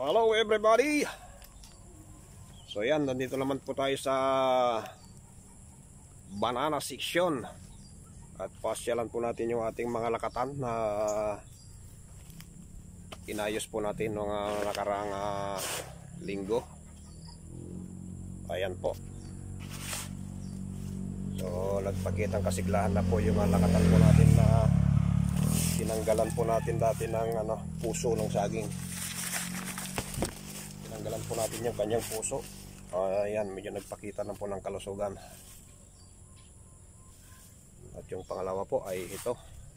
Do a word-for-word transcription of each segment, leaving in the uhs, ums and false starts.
Hello everybody. So yan, nandito naman po tayo sa banana section. At pasyalan po natin yung ating mga lakatan na inayos po natin noong uh, nakaraang uh, linggo. Ayan po. So nagpakitang kasiglahan na po yung uh, lakatan po natin na tinanggalan po natin dati ng ano, puso ng saging. Tinanggalan po natin yung kanyang puso. Uh, ayan, medyo nagpakita na po ng kalusugan. At yung pangalawa po ay ito.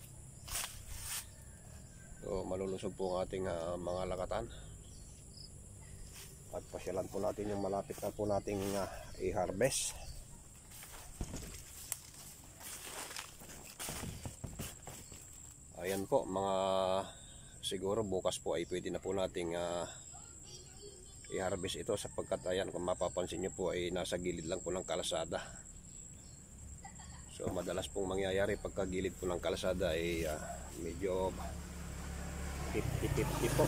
So malulusog po ang ating uh, mga lakatan. At pasyalan po natin yung malapit na po nating uh, i-harvest. Ayan po, mga siguro bukas po ay pwede na po nating uh, i-harvest ito, sapagkat ayan, kung mapapansin nyo po ay nasa gilid lang po ng kalsada. So madalas pong mangyayari pagka gilid po ng kalsada ay uh, medyo fifty fifty po.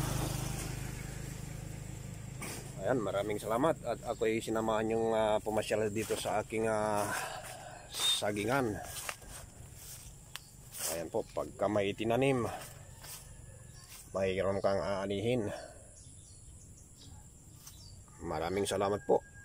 Ayan, maraming salamat at ako ay sinamahan yung uh, pumasyal dito sa aking uh, sagingan. Ayan po, pagka may tinanim, mayroon kang aanihin. Maraming salamat po.